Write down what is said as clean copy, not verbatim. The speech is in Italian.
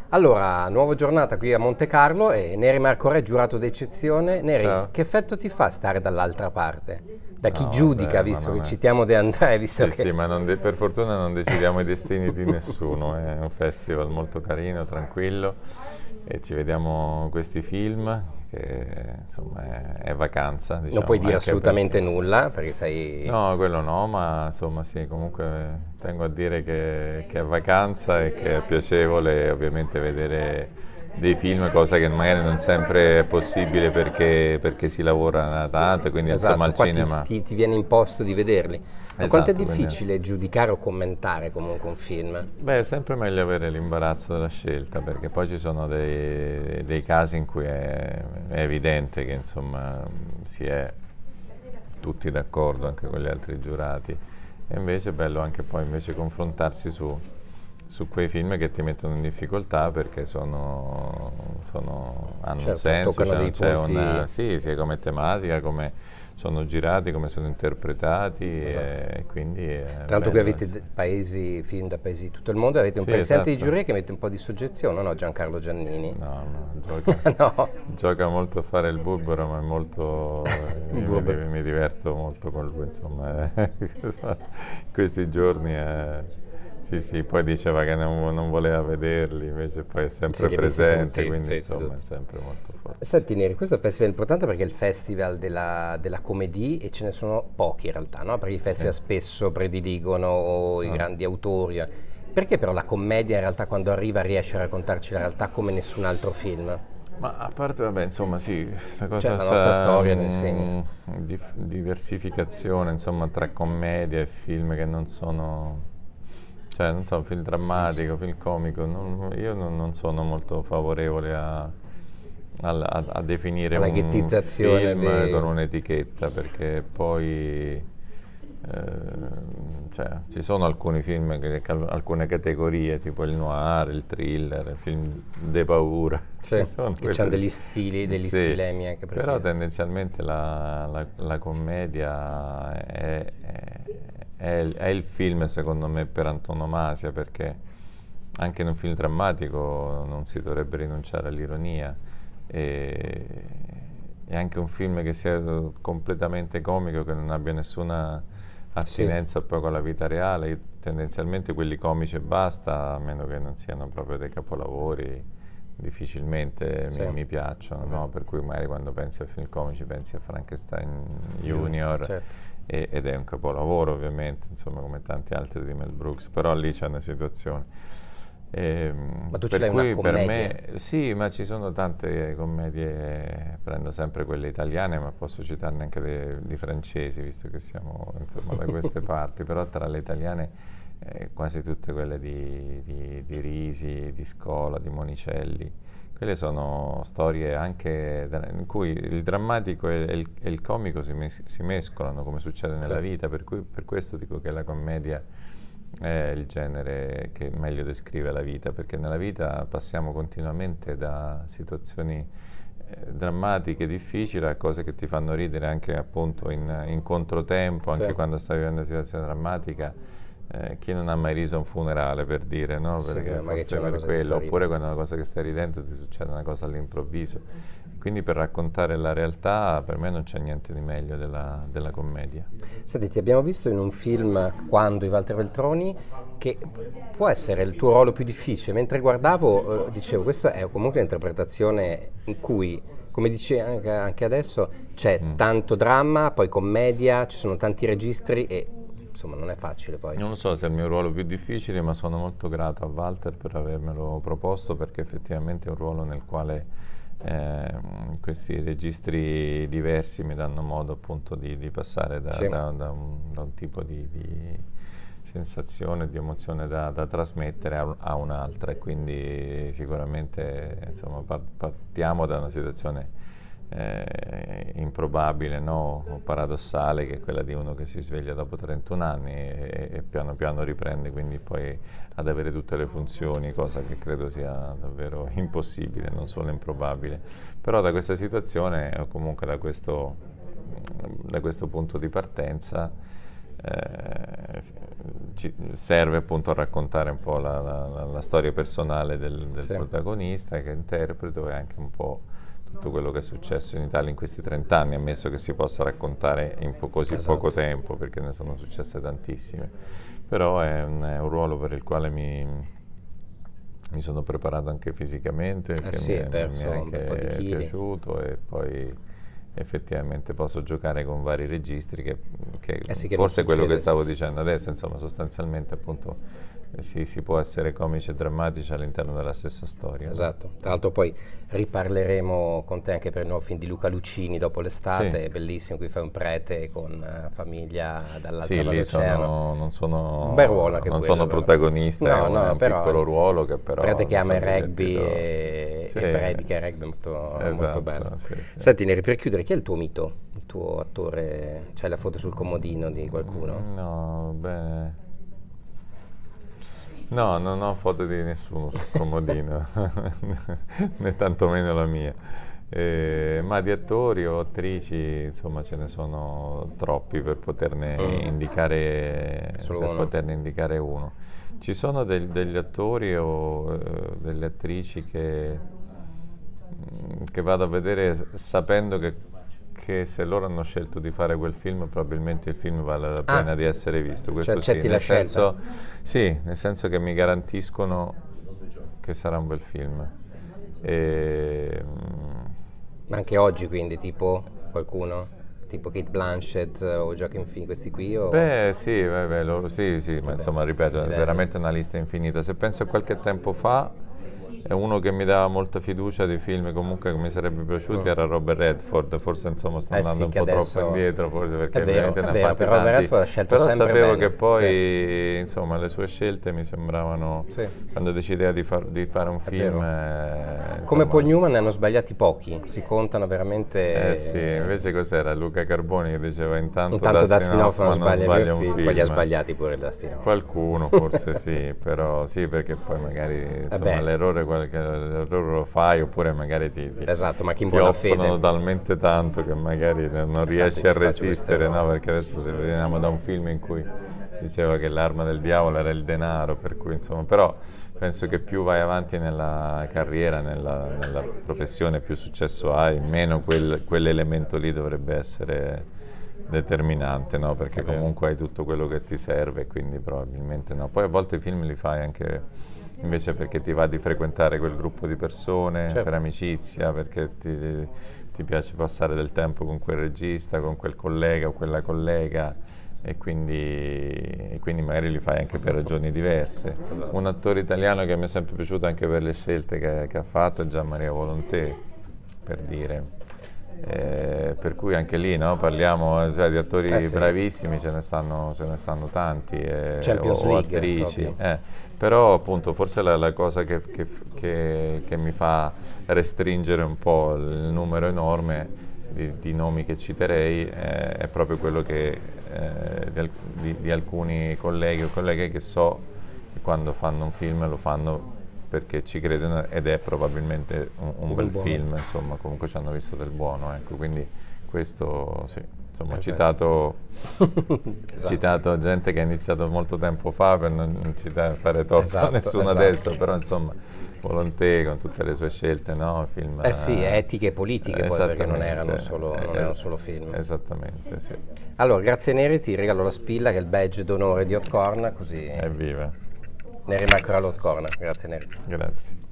Allora, nuova giornata qui a Monte Carlo e Neri Marco Re, giurato d'eccezione. Neri, Ciao. che effetto ti fa stare dall'altra parte? Da chi No, giudica, vabbè, ma visto che non è... citiamo De André, visto Sì, sì, che... ma per fortuna non decidiamo i destini di nessuno, è un festival molto carino, tranquillo e ci vediamo questi film che insomma è vacanza, Non puoi diciamo, dire anche assolutamente perché... nulla, perché sei... No, quello no, ma insomma sì, comunque tengo a dire che è vacanza e che è piacevole ovviamente vedere dei film, cosa che magari non sempre è possibile perché si lavora tanto, quindi insomma Esatto, al qua cinema. ti viene imposto di vederli. Ma quanto è Esatto, quindi... difficile giudicare o commentare comunque un film? Beh, è sempre meglio avere l'imbarazzo della scelta, perché poi ci sono dei casi in cui è evidente che insomma si è tutti d'accordo, anche con gli altri giurati. E invece è bello anche poi invece confrontarsi su quei film che ti mettono in difficoltà perché hanno un Certo, senso, toccano dei c'è punti... sì, sia come tematica, come sono girati, come sono interpretati Esatto. e quindi è Tra l'altro qui bello. avete paesi, film da paesi di tutto il mondo, avete un Sì, presidente di esatto. giuria che mette un po' di soggezione, no? Giancarlo Giannini. No, no, gioca, No, gioca molto a fare il burbero, ma è molto, Burber. mi diverto molto con lui, insomma, in questi giorni sì, sì, poi diceva che non voleva vederli, invece poi è Sì, sempre li hai visti presente, tutti, quindi sì, sì, insomma è tutti. sempre molto forte. Senti Neri, questo è un festival importante perché è il festival della comedy e ce ne sono pochi in realtà, no? Perché i Sì. festival spesso prediligono o i Ah. grandi autori. Perché però la commedia in realtà quando arriva riesce a raccontarci la realtà come nessun altro film? Ma a parte, vabbè, insomma, sì, questa Cioè cosa la nostra storia lo insegna. diversificazione, insomma, tra commedia e film che non sono, cioè, non so, film Sì, sì. drammatico, film comico, io non sono molto favorevole a definire Alla un ghettizzazione film con dei... un'etichetta, perché poi cioè, ci sono alcuni film, alcune categorie, tipo il noir, il thriller, il film de paura, ci Sì, sono che c'hanno queste. degli stili, degli Sì, stilemi anche però precisi. tendenzialmente la commedia è il film, secondo me, per antonomasia, perché anche in un film drammatico non si dovrebbe rinunciare all'ironia. E, e anche un film che sia completamente comico, che non abbia nessuna Sì, attinenza poi con la vita reale, tendenzialmente quelli comici e basta, a meno che non siano proprio dei capolavori, difficilmente sì. mi piacciono, no? Per cui magari quando pensi a film comici pensi a Frankenstein Junior, Certo. ed è un capolavoro ovviamente, insomma, come tanti altri di Mel Brooks, però lì c'è una situazione. Ma tu ce Per l'hai una cui per commedia? me sì, ma ci sono tante commedie, prendo sempre quelle italiane, ma posso citarne anche di francesi, visto che siamo insomma da queste parti, però tra le italiane quasi tutte quelle di Risi, di Scola, di Monicelli, quelle sono storie anche in cui il drammatico e il comico si mescolano, come succede Sì. nella vita, per cui per questo dico che la commedia è il genere che meglio descrive la vita, perché nella vita passiamo continuamente da situazioni drammatiche, difficili, a cose che ti fanno ridere anche appunto in controtempo, Sì. anche quando stai vivendo una situazione drammatica. Chi non ha mai riso a un funerale, per dire, no? Sì, Perché magari c'è forse una per cosa che ti fa quello, oppure ridere. quando è una cosa che stai ridendo ti succede una cosa all'improvviso. Quindi per raccontare la realtà per me non c'è niente di meglio della commedia. Senti, ti abbiamo visto in un film, Quando, di Walter Veltroni, che può essere il tuo ruolo più difficile. Mentre guardavo, dicevo, questa è comunque un'interpretazione in cui, come dici anche adesso, c'è tanto dramma, poi commedia, ci sono tanti registri e insomma non è facile poi. Non lo so se è il mio ruolo più difficile, ma sono molto grato a Walter per avermelo proposto, perché effettivamente è un ruolo nel quale questi registri diversi mi danno modo appunto di passare Sì. da un tipo di sensazione, di emozione da trasmettere a un'altra, e quindi sicuramente insomma, partiamo da una situazione improbabile, no? O paradossale, che è quella di uno che si sveglia dopo 31 anni e piano piano riprende quindi poi ad avere tutte le funzioni, cosa che credo sia davvero impossibile, non solo improbabile. Però da questa situazione, o comunque da questo punto di partenza, serve appunto a raccontare un po' la storia personale del protagonista che interpreto, e anche un po' tutto quello che è successo in Italia in questi 30 anni, ammesso che si possa raccontare in così poco tempo, perché ne sono successe tantissime. Però è un ruolo per il quale mi sono preparato anche fisicamente, perché mi è anche piaciuto, e poi effettivamente posso giocare con vari registri che forse è quello che stavo dicendo adesso, insomma, sostanzialmente appunto si può essere comici e drammatici all'interno della stessa storia. Esatto, tra l'altro poi riparleremo con te anche per il nuovo film di Luca Lucini dopo l'estate, è bellissimo, qui fai un prete con famiglia dall'altra parte dell'oceano. Non sono un bel ruolo anche non quello, sono protagonista, è un piccolo ruolo che però prete che ama il rugby e predica il rugby, molto bello. Senti Neri, per chiudere, chi è il tuo mito, il tuo attore? C'hai la foto sul comodino di qualcuno? No, beh, no, non ho foto di nessuno sul comodino, né tantomeno la mia. Ma di attori o attrici, insomma, ce ne sono troppi per poterne indicare uno. Ci sono degli attori o delle attrici che vado a vedere sapendo che se loro hanno scelto di fare quel film, probabilmente il film vale la pena di essere visto. Questo cioè, nel senso che mi garantiscono che sarà un bel film. Ma anche oggi, quindi, tipo qualcuno? Tipo Kate Blanchett o Joaquin Phoenix, questi qui? O? Beh, sì, ma insomma, ripeto, è veramente una lista infinita. Se penso a qualche tempo fa, è uno che mi dava molta fiducia di film comunque che mi sarebbe piaciuti, era Robert Redford, forse insomma sto andando un po' troppo indietro, forse, perché veramente ne ha fatti però Robert Redford ha scelto però sempre sapevo bene. che poi insomma le sue scelte mi sembravano, quando decideva di fare un film, come Paul Newman ne hanno sbagliati pochi, si contano veramente. Invece cos'era Luca Carboni che diceva intanto Dustin Hoffman non sbaglia un film, poi li ha sbagliati pure Dustin Hoffman. Qualcuno forse sì, però sì, perché poi magari insomma l'errore lo fai, oppure magari ti ma chi in ti buona offrono fede talmente tanto che magari non riesci a resistere, no? Perché adesso se veniamo da un film in cui diceva che l'arma del diavolo era il denaro, per cui insomma, però penso che più vai avanti nella carriera, nella professione, più successo hai, meno quell'elemento lì dovrebbe essere determinante, no? Perché comunque hai tutto quello che ti serve, quindi probabilmente no. Poi a volte i film li fai anche invece perché ti va di frequentare quel gruppo di persone, per amicizia, perché ti piace passare del tempo con quel regista, con quel collega o quella collega, e quindi magari li fai anche per ragioni diverse. Un attore italiano che mi è sempre piaciuto anche per le scelte che ha fatto è Gian Maria Volonté, per dire. Per cui anche lì, no? Parliamo di attori bravissimi, ce ne stanno tanti, o attrici. Però appunto forse la cosa che mi fa restringere un po' il numero enorme di nomi che citerei è proprio quello che di alcuni colleghi o colleghe che so che quando fanno un film lo fanno perché ci credono ed è probabilmente un bel film, insomma, comunque ci hanno visto del buono, ecco, quindi questo sì, insomma, ho citato gente che ha iniziato molto tempo fa per non fare torto a nessuno adesso, però insomma Volonté con tutte le sue scelte, no? Film, etiche e politiche poi, perché non erano solo film. Esattamente, sì. Allora, grazie Neri, ti regalo la spilla che è il badge d'onore di Hot Corner, così. Evviva! Neri Macro all'Hot Corner, grazie Neri. Grazie.